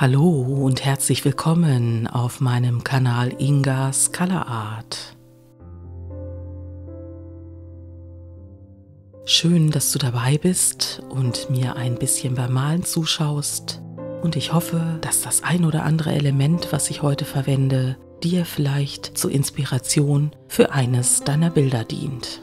Hallo und herzlich willkommen auf meinem Kanal Ingas Color Art. Schön, dass du dabei bist und mir ein bisschen beim Malen zuschaust. Und ich hoffe, dass das ein oder andere Element, was ich heute verwende, dir vielleicht zur Inspiration für eines deiner Bilder dient.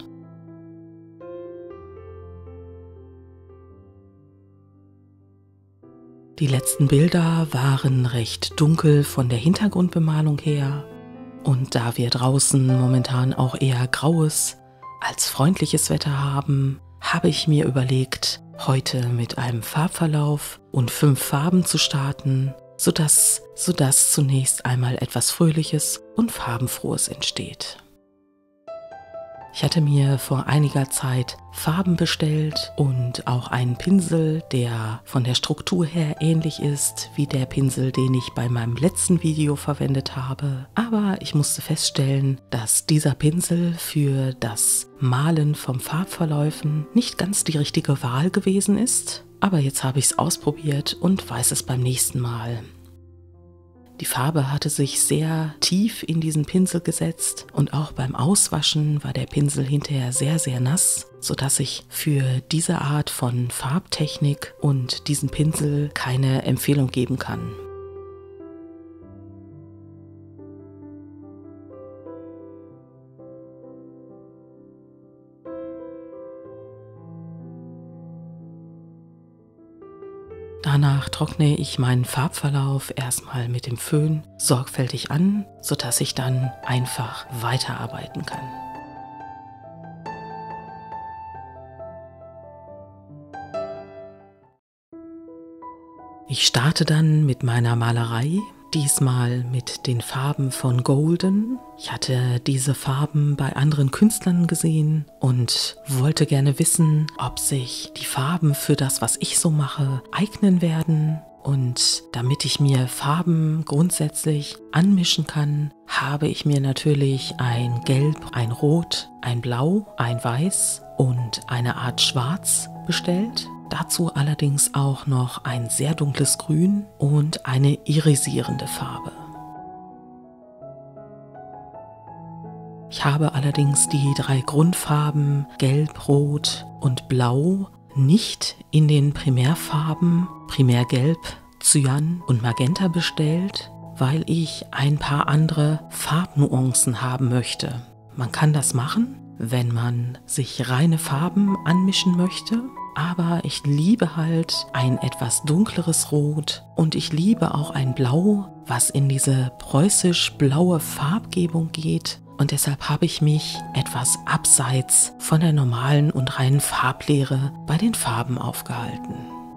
Die letzten Bilder waren recht dunkel von der Hintergrundbemalung her, und da wir draußen momentan auch eher graues als freundliches Wetter haben, habe ich mir überlegt, heute mit einem Farbverlauf und 5 Farben zu starten, sodass zunächst einmal etwas Fröhliches und Farbenfrohes entsteht. Ich hatte mir vor einiger Zeit Farben bestellt und auch einen Pinsel, der von der Struktur her ähnlich ist wie der Pinsel, den ich bei meinem letzten Video verwendet habe. Aber ich musste feststellen, dass dieser Pinsel für das Malen von Farbverläufen nicht ganz die richtige Wahl gewesen ist. Aber jetzt habe ich es ausprobiert und weiß es beim nächsten Mal. Die Farbe hatte sich sehr tief in diesen Pinsel gesetzt und auch beim Auswaschen war der Pinsel hinterher sehr, sehr nass, sodass ich für diese Art von Farbtechnik und diesen Pinsel keine Empfehlung geben kann. Danach trockne ich meinen Farbverlauf erstmal mit dem Föhn sorgfältig an, sodass ich dann einfach weiterarbeiten kann. Ich starte dann mit meiner Malerei, diesmal mit den Farben von Golden. Ich hatte diese Farben bei anderen Künstlern gesehen und wollte gerne wissen, ob sich die Farben für das, was ich so mache, eignen werden. Und damit ich mir Farben grundsätzlich anmischen kann, habe ich mir natürlich ein Gelb, ein Rot, ein Blau, ein Weiß und eine Art Schwarz bestellt. Dazu allerdings auch noch ein sehr dunkles Grün und eine irisierende Farbe. Ich habe allerdings die 3 Grundfarben Gelb, Rot und Blau nicht in den Primärfarben Primärgelb, Cyan und Magenta bestellt, weil ich ein paar andere Farbnuancen haben möchte. Man kann das machen, wenn man sich reine Farben anmischen möchte. Aber ich liebe halt ein etwas dunkleres Rot und ich liebe auch ein Blau, was in diese preußisch-blaue Farbgebung geht. Und deshalb habe ich mich etwas abseits von der normalen und reinen Farblehre bei den Farben aufgehalten.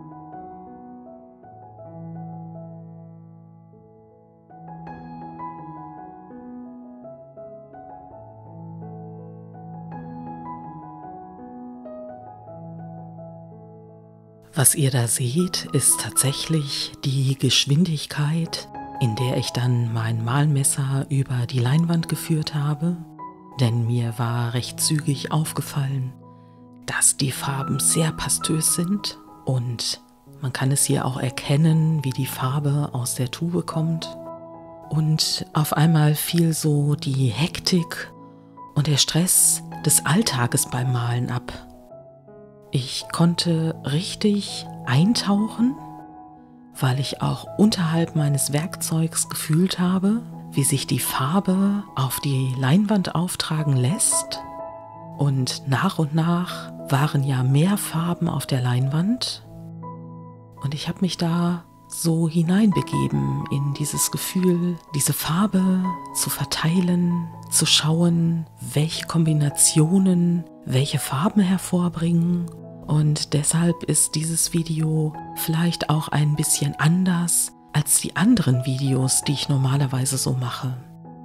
Was ihr da seht, ist tatsächlich die Geschwindigkeit, in der ich dann mein Malmesser über die Leinwand geführt habe, denn mir war recht zügig aufgefallen, dass die Farben sehr pastös sind und man kann es hier auch erkennen, wie die Farbe aus der Tube kommt. Und auf einmal fiel so die Hektik und der Stress des Alltages beim Malen ab. Ich konnte richtig eintauchen, weil ich auch unterhalb meines Werkzeugs gefühlt habe, wie sich die Farbe auf die Leinwand auftragen lässt. Und nach waren ja mehr Farben auf der Leinwand. Und ich habe mich da so hineinbegeben in dieses Gefühl, diese Farbe zu verteilen, zu schauen, welche Kombinationen welche Farben hervorbringen. Und deshalb ist dieses Video vielleicht auch ein bisschen anders als die anderen Videos, die ich normalerweise so mache.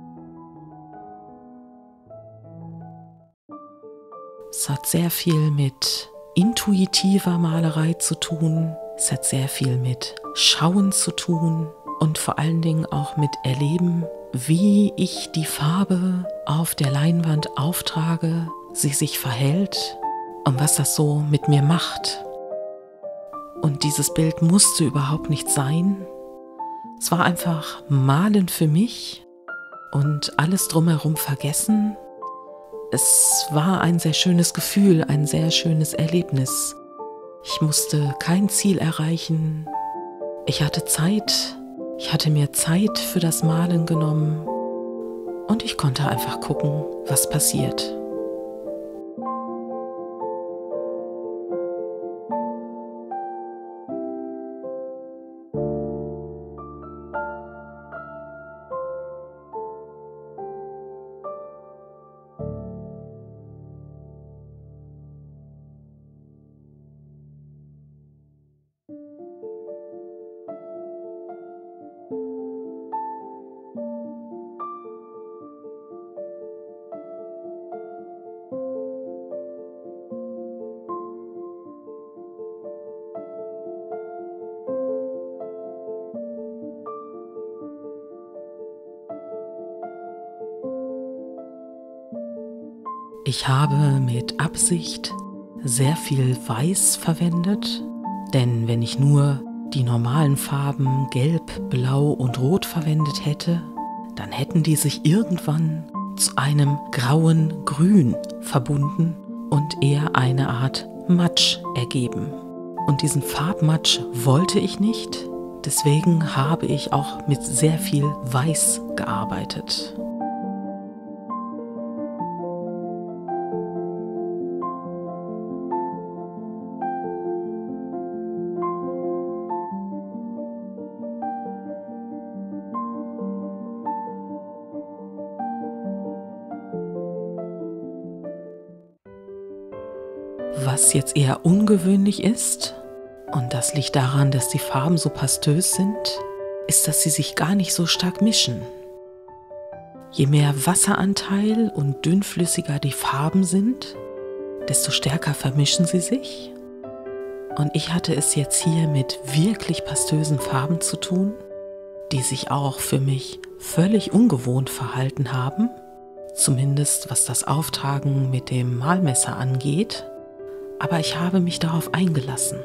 Es hat sehr viel mit intuitiver Malerei zu tun, es hat sehr viel mit Schauen zu tun und vor allen Dingen auch mit Erleben, wie ich die Farbe auf der Leinwand auftrage, sie sich verhält und was das so mit mir macht. Und dieses Bild musste überhaupt nicht sein, Es war einfach Malen für mich und alles drumherum vergessen. Es war ein sehr schönes Gefühl, ein sehr schönes Erlebnis. Ich musste kein Ziel erreichen. Ich hatte Zeit. Ich hatte mir Zeit für das Malen genommen. Und ich konnte einfach gucken, was passiert. Ich habe mit Absicht sehr viel Weiß verwendet, denn wenn ich nur die normalen Farben Gelb, Blau und Rot verwendet hätte, dann hätten die sich irgendwann zu einem grauen Grün verbunden und eher eine Art Matsch ergeben. Und diesen Farbmatsch wollte ich nicht, deswegen habe ich auch mit sehr viel Weiß gearbeitet. Was jetzt eher ungewöhnlich ist, und das liegt daran, dass die Farben so pastös sind, ist, dass sie sich gar nicht so stark mischen. Je mehr Wasseranteil und dünnflüssiger die Farben sind, desto stärker vermischen sie sich. Und ich hatte es jetzt hier mit wirklich pastösen Farben zu tun, die sich auch für mich völlig ungewohnt verhalten haben, zumindest was das Auftragen mit dem Malmesser angeht. Aber ich habe mich darauf eingelassen.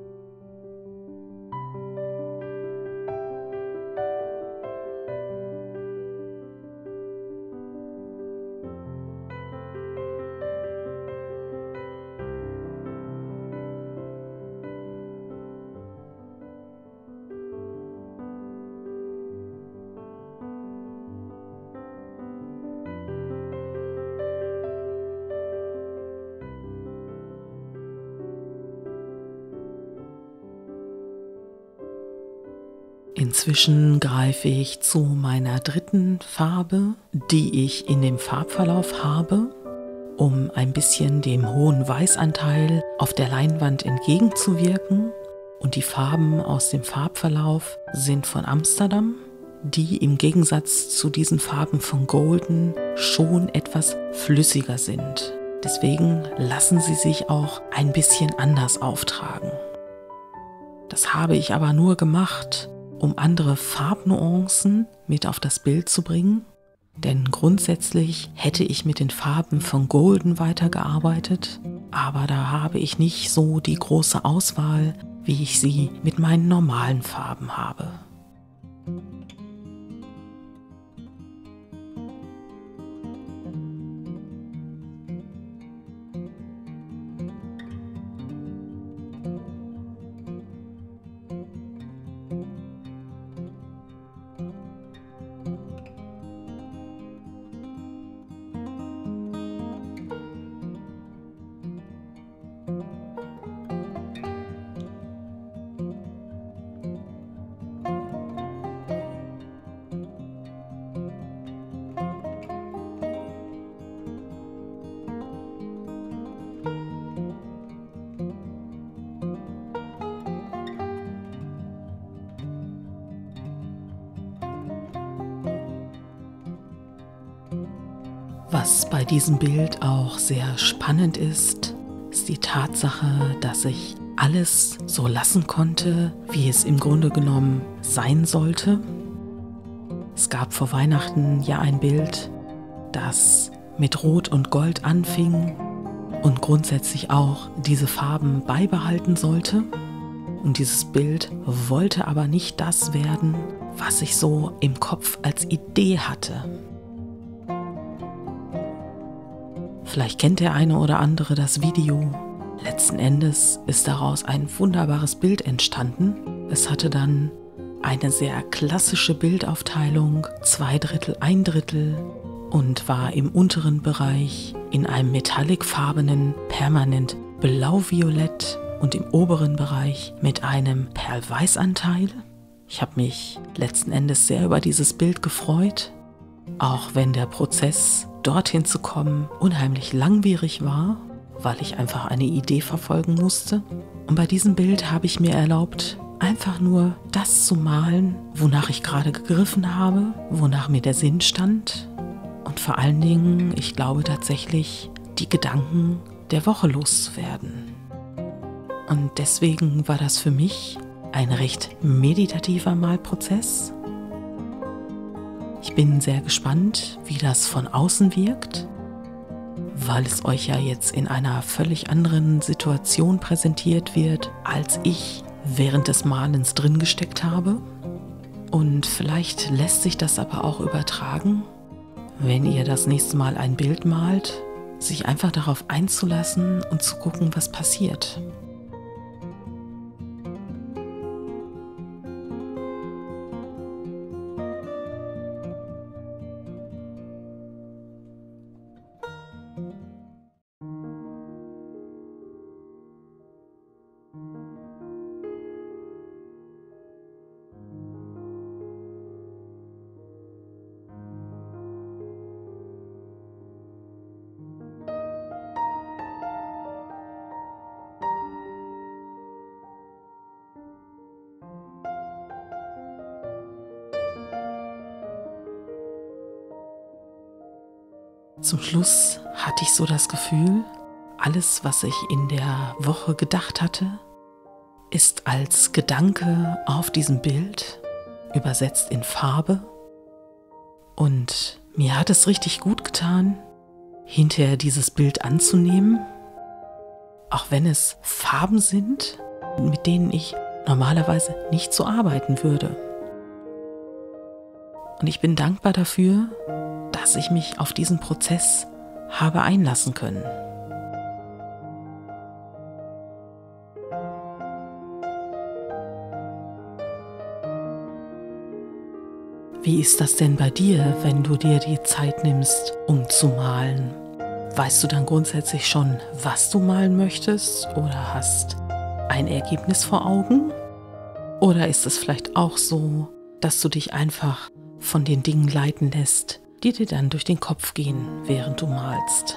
Inzwischen greife ich zu meiner dritten Farbe, die ich in dem Farbverlauf habe, um ein bisschen dem hohen Weißanteil auf der Leinwand entgegenzuwirken. Und die Farben aus dem Farbverlauf sind von Amsterdam, die im Gegensatz zu diesen Farben von Golden schon etwas flüssiger sind. Deswegen lassen sie sich auch ein bisschen anders auftragen. Das habe ich aber nur gemacht, um andere Farbnuancen mit auf das Bild zu bringen. Denn grundsätzlich hätte ich mit den Farben von Golden weitergearbeitet, aber da habe ich nicht so die große Auswahl, wie ich sie mit meinen normalen Farben habe. Was bei diesem Bild auch sehr spannend ist, ist die Tatsache, dass ich alles so lassen konnte, wie es im Grunde genommen sein sollte. Es gab vor Weihnachten ja ein Bild, das mit Rot und Gold anfing und grundsätzlich auch diese Farben beibehalten sollte. Und dieses Bild wollte aber nicht das werden, was ich so im Kopf als Idee hatte. Vielleicht kennt der eine oder andere das Video. Letzten Endes ist daraus ein wunderbares Bild entstanden. Es hatte dann eine sehr klassische Bildaufteilung, 2/3, 1/3 und war im unteren Bereich in einem metallicfarbenen, permanent blau-violett und im oberen Bereich mit einem Perlweißanteil. Ich habe mich letzten Endes sehr über dieses Bild gefreut, auch wenn der Prozess, dorthin zu kommen, unheimlich langwierig war, weil ich einfach eine Idee verfolgen musste. Und bei diesem Bild habe ich mir erlaubt, einfach nur das zu malen, wonach ich gerade gegriffen habe, wonach mir der Sinn stand und vor allen Dingen, ich glaube tatsächlich, die Gedanken der Woche loszuwerden. Und deswegen war das für mich ein recht meditativer Malprozess. Ich bin sehr gespannt, wie das von außen wirkt, weil es euch ja jetzt in einer völlig anderen Situation präsentiert wird, als ich während des Malens drin gesteckt habe. Und vielleicht lässt sich das aber auch übertragen, wenn ihr das nächste Mal ein Bild malt, sich einfach darauf einzulassen und zu gucken, was passiert. Zum Schluss hatte ich so das Gefühl, alles, was ich in der Woche gedacht hatte, ist als Gedanke auf diesem Bild übersetzt in Farbe. Und mir hat es richtig gut getan, hinterher dieses Bild anzunehmen, auch wenn es Farben sind, mit denen ich normalerweise nicht so arbeiten würde. Und ich bin dankbar dafür, dass ich mich auf diesen Prozess habe einlassen können. Wie ist das denn bei dir, wenn du dir die Zeit nimmst, um zu malen? Weißt du dann grundsätzlich schon, was du malen möchtest oder hast ein Ergebnis vor Augen? Oder ist es vielleicht auch so, dass du dich einfach von den Dingen leiten lässt, die dir dann durch den Kopf gehen, während du malst?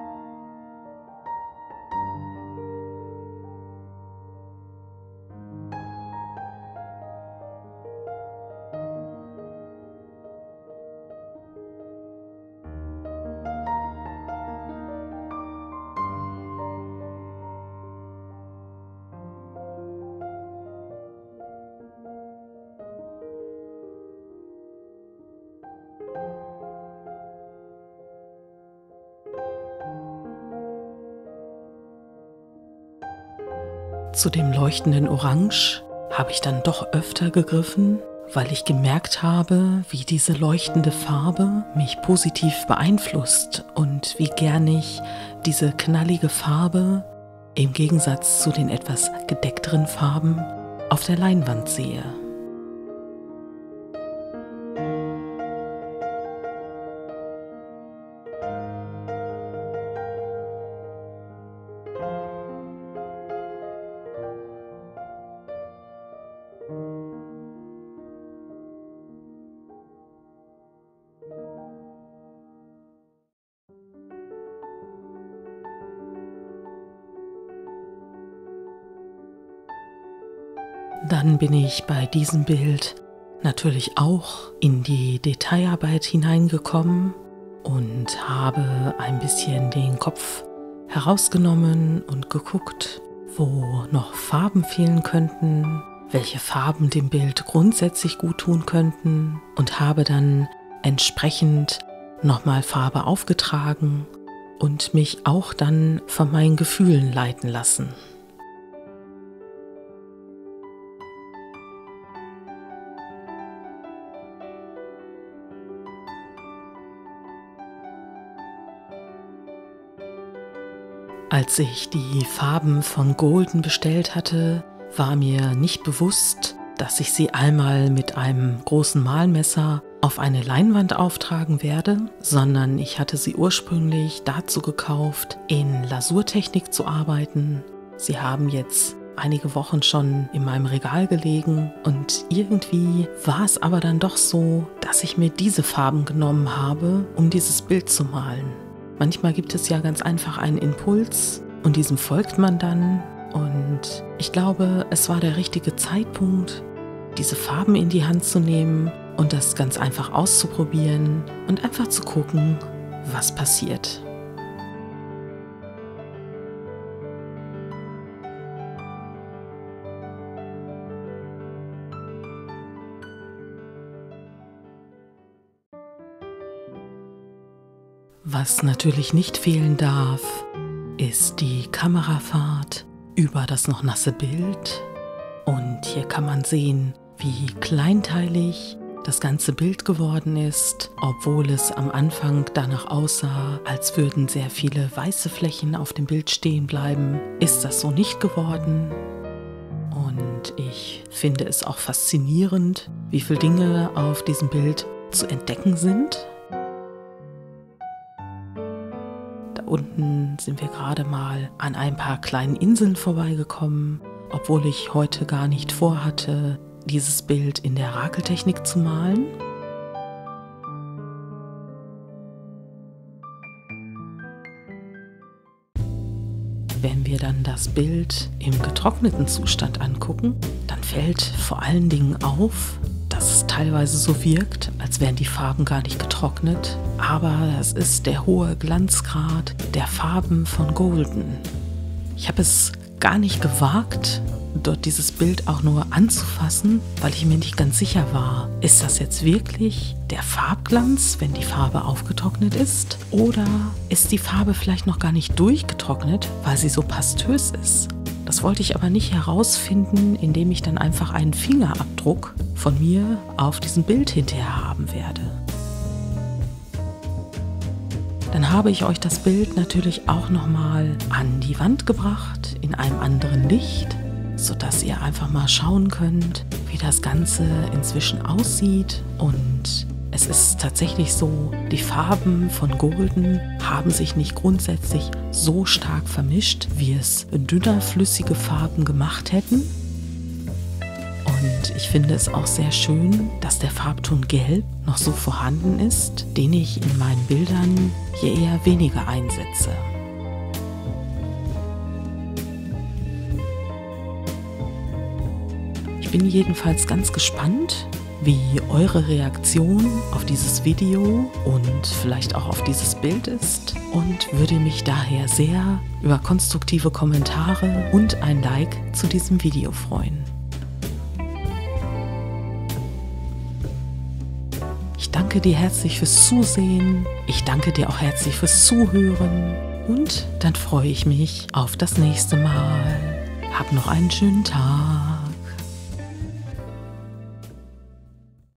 Zu dem leuchtenden Orange habe ich dann doch öfter gegriffen, weil ich gemerkt habe, wie diese leuchtende Farbe mich positiv beeinflusst und wie gern ich diese knallige Farbe im Gegensatz zu den etwas gedeckteren Farben auf der Leinwand sehe. Dann bin ich bei diesem Bild natürlich auch in die Detailarbeit hineingekommen und habe ein bisschen den Kopf herausgenommen und geguckt, wo noch Farben fehlen könnten, welche Farben dem Bild grundsätzlich gut tun könnten und habe dann entsprechend nochmal Farbe aufgetragen und mich auch dann von meinen Gefühlen leiten lassen. Als ich die Farben von Golden bestellt hatte, war mir nicht bewusst, dass ich sie einmal mit einem großen Malmesser auf eine Leinwand auftragen werde, sondern ich hatte sie ursprünglich dazu gekauft, in Lasurtechnik zu arbeiten. Sie haben jetzt einige Wochen schon in meinem Regal gelegen und irgendwie war es aber dann doch so, dass ich mir diese Farben genommen habe, um dieses Bild zu malen. Manchmal gibt es ja ganz einfach einen Impuls und diesem folgt man dann und ich glaube, es war der richtige Zeitpunkt, diese Farben in die Hand zu nehmen und das ganz einfach auszuprobieren und einfach zu gucken, was passiert. Was natürlich nicht fehlen darf, ist die Kamerafahrt über das noch nasse Bild. Und hier kann man sehen, wie kleinteilig das ganze Bild geworden ist, obwohl es am Anfang danach aussah, als würden sehr viele weiße Flächen auf dem Bild stehen bleiben, ist das so nicht geworden. Und ich finde es auch faszinierend, wie viele Dinge auf diesem Bild zu entdecken sind. Unten sind wir gerade mal an ein paar kleinen Inseln vorbeigekommen, obwohl ich heute gar nicht vorhatte, dieses Bild in der Rakeltechnik zu malen. Wenn wir dann das Bild im getrockneten Zustand angucken, dann fällt vor allen Dingen auf, dass es teilweise so wirkt, als wären die Farben gar nicht getrocknet, aber das ist der hohe Glanzgrad der Farben von Golden. Ich habe es gar nicht gewagt, dort dieses Bild auch nur anzufassen, weil ich mir nicht ganz sicher war, ist das jetzt wirklich der Farbglanz, wenn die Farbe aufgetrocknet ist, oder ist die Farbe vielleicht noch gar nicht durchgetrocknet, weil sie so pastös ist? Das wollte ich aber nicht herausfinden, indem ich dann einfach einen Fingerabdruck von mir auf diesem Bild hinterher haben werde. Dann habe ich euch das Bild natürlich auch nochmal an die Wand gebracht, in einem anderen Licht, sodass ihr einfach mal schauen könnt, wie das Ganze inzwischen aussieht. Und es ist tatsächlich so, die Farben von Golden haben sich nicht grundsätzlich so stark vermischt, wie es dünner flüssige Farben gemacht hätten. Und ich finde es auch sehr schön, dass der Farbton Gelb noch so vorhanden ist, den ich in meinen Bildern hier eher weniger einsetze. Ich bin jedenfalls ganz gespannt, wie eure Reaktion auf dieses Video und vielleicht auch auf dieses Bild ist und würde mich daher sehr über konstruktive Kommentare und ein Like zu diesem Video freuen. Ich danke dir herzlich fürs Zusehen, ich danke dir auch herzlich fürs Zuhören und dann freue ich mich auf das nächste Mal. Hab noch einen schönen Tag.